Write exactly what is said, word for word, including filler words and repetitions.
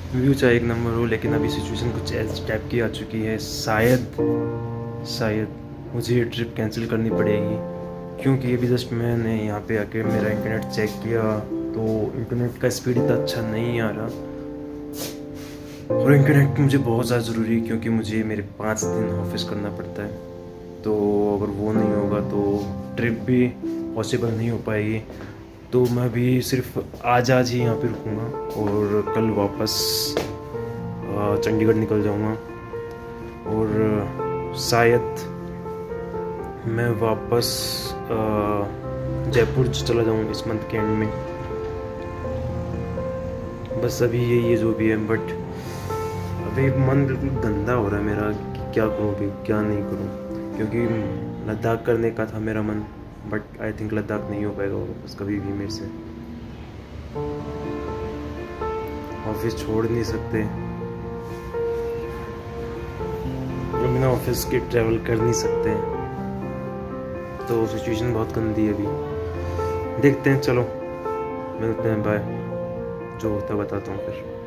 View चाहे एक number हो, लेकिन अभी सिचुएशन कुछ इस टाइप की आ चुकी है। शायद शायद मुझे ये ट्रिप कैंसिल करनी पड़ेगी, क्योंकि अभी जस्ट मैंने यहाँ पे आके मेरा इंटरनेट चेक किया तो इंटरनेट का स्पीड इतना अच्छा नहीं आ रहा। और इंटरनेट मुझे बहुत ज़्यादा ज़रूरी है, क्योंकि मुझे मेरे पाँच दिन ऑफिस करना पड़ता है। तो अगर वो नहीं होगा तो ट्रिप भी पॉसिबल नहीं हो पाएगी। तो मैं भी सिर्फ आज आज ही यहाँ पे रुकूँगा और कल वापस चंडीगढ़ निकल जाऊँगा। और शायद मैं वापस जयपुर चला जाऊँ इस मंथ के एंड में। बस अभी ये ये जो भी है, बट अभी मन बिल्कुल गंदा हो रहा है मेरा कि क्या करूँ अभी क्या नहीं करूँ, क्योंकि लद्दाख करने का था मेरा मन, बट आई थिंक लद्दाख नहीं हो पाएगा वापस कभी भी मेरे से। ऑफिस छोड़ नहीं सकते, बिना ऑफिस के ट्रैवल कर नहीं सकते, तो सिचुएशन बहुत गंदी है अभी। देखते हैं, चलो मिलते हैं, बाय। जो होता बताता हूँ फिर।